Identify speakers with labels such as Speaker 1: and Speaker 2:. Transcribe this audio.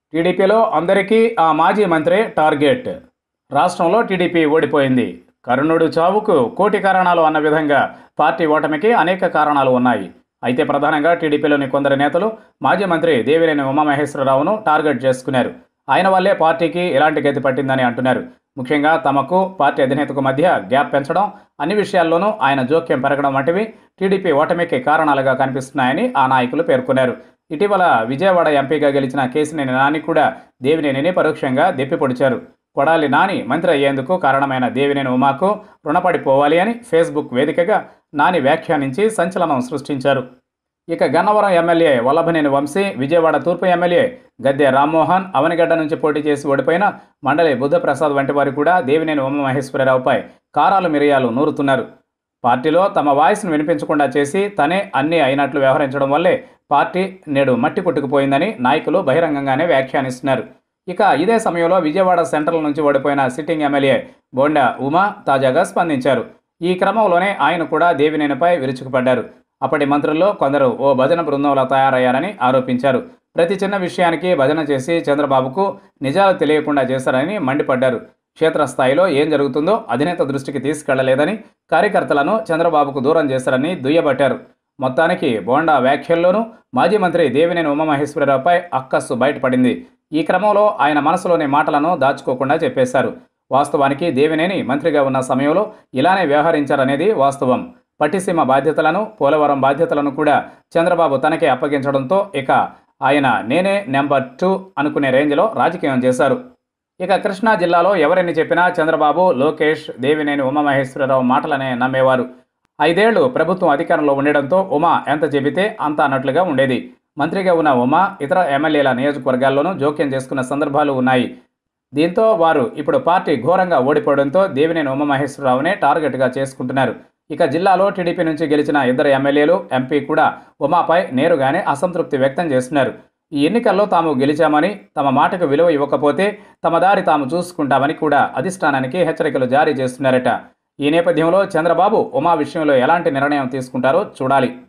Speaker 1: టీడీపీలో అందరికీ ఆ మాజీ మంత్రే టార్గెట్. రాష్ట్రంలో టీడీపీ ఓడిపోయింది. కర్ణుడు చావుకు కోటి కారణాలు అన్న విధంగా పార్టీ ఓటమికి అనేక కారణాలు ఉన్నాయి. అయితే ప్రధానంగా టీడీపీలోని కొందరు నేతలు మాజీ మంత్రి దేవినేని ఉమామహేశ్వరరావును టార్గెట్ చేసుకున్నారు. ఆయన వల్లే పార్టీకి ఇలాంటి గతి పట్టిందని అంటున్నారు. ముఖ్యంగా తమకు పార్టీ అధినేతకు మధ్య గ్యాప్ పెంచడం, అన్ని విషయాల్లోనూ ఆయన జోక్యం పెరగడం వంటివి టీడీపీ ఓటమికి కారణాలుగా కనిపిస్తున్నాయని ఆ నాయకులు పేర్కొన్నారు. ఇటీవల విజయవాడ ఎంపీగా గెలిచిన కేశినేని నాని కూడా దేవినేనిని పరోక్షంగా దెప్పిపొడిచారు. కొడాలి నాని మంత్రి అయ్యేందుకు కారణమైన దేవినేని ఉమాకు రుణపడిపోవాలి అని ఫేస్బుక్ వేదికగా నాని వ్యాఖ్యానించి సంచలనం సృష్టించారు. ఇక గన్నవరం ఎమ్మెల్యే వల్లభనేని వంశీ, విజయవాడ తూర్పు ఎమ్మెల్యే గద్దె రామ్మోహన్, అవనిగడ్డ నుంచి పోటీ చేసి ఓడిపోయిన మండలి బుద్ధప్రసాద్ వంటి వారు కూడా దేవినేని ఉమామహేశ్వరరావుపై కారాలు మిరియాలు నూరుతున్నారు. పార్టీలో తమ వాయిస్ను వినిపించకుండా చేసి తనే అన్నీ అయినట్లు వ్యవహరించడం వల్లే పార్టీ నేడు మట్టి కొట్టుకుపోయిందని నాయకులు బహిరంగంగానే వ్యాఖ్యానిస్తున్నారు. ఇక ఇదే సమయంలో విజయవాడ సెంట్రల్ నుంచి ఓడిపోయిన సిట్టింగ్ ఎమ్మెల్యే బోండా ఉమా తాజాగా స్పందించారు. ఈ క్రమంలోనే ఆయన కూడా దేవినేనిపై విరుచుకుపడ్డారు. అప్పటి మంత్రుల్లో కొందరు ఓ భజన బృందంలో తయారయ్యారని ఆరోపించారు. ప్రతి చిన్న విషయానికి భజన చేసి చంద్రబాబుకు నిజాలు తెలియకుండా చేశారని మండిపడ్డారు. క్షేత్రస్థాయిలో ఏం జరుగుతుందో అధినేత దృష్టికి తీసుకెళ్లలేదని, కార్యకర్తలను చంద్రబాబుకు దూరం చేశారని దుయ్యబట్టారు. మొత్తానికి బోండా వ్యాఖ్యల్లోనూ మాజీ మంత్రి దేవినేని ఉమామహేశ్వరరావుపై అక్కస్సు బయటపడింది. ఈ క్రమంలో ఆయన మనసులోని మాటలను దాచుకోకుండా చెప్పేశారు. వాస్తవానికి దేవినేని మంత్రిగా ఉన్న సమయంలో ఇలానే వ్యవహరించారనేది వాస్తవం. పట్టిసీమ బాధ్యతలను, పోలవరం బాధ్యతలను కూడా చంద్రబాబు తనకే అప్పగించడంతో ఇక ఆయన నేనే నెంబర్ 2 అనుకునే రేంజ్లో రాజకీయం చేశారు. ఇక కృష్ణా జిల్లాలో ఎవరిని చెప్పినా చంద్రబాబు, లోకేష్ దేవినేని ఉమామహేశ్వరరావు మాటలనే నమ్మేవారు. 5 ఏళ్లు ప్రభుత్వం అధికారంలో ఉండడంతో ఉమా ఎంత చెబితే అంత అన్నట్లుగా ఉండేది. మంత్రిగా ఉన్న ఉమా ఇతర ఎమ్మెల్యేల నియోజకవర్గాల్లోనూ జోక్యం చేసుకున్న సందర్భాలు ఉన్నాయి. దీంతో వారు ఇప్పుడు పార్టీ ఘోరంగా ఓడిపోవడంతో దేవినేని ఉమామహేశ్వరరావునే టార్గెట్గా చేసుకుంటున్నారు. ఇక జిల్లాలో టీడీపీ నుంచి గెలిచిన 2 ఎమ్మెల్యేలు, ఎంపీ కూడా ఉమాపై నేరుగానే అసంతృప్తి వ్యక్తం చేస్తున్నారు. ఈ ఎన్నికల్లో తాము గెలిచామని, తమ మాటకు విలువ ఇవ్వకపోతే తమ దారి తాము చూసుకుంటామని కూడా అధిష్టానానికి హెచ్చరికలు జారీ చేస్తున్నారట. ఈ నేపథ్యంలో చంద్రబాబు ఉమా విషయంలో ఎలాంటి నిర్ణయం తీసుకుంటారో చూడాలి.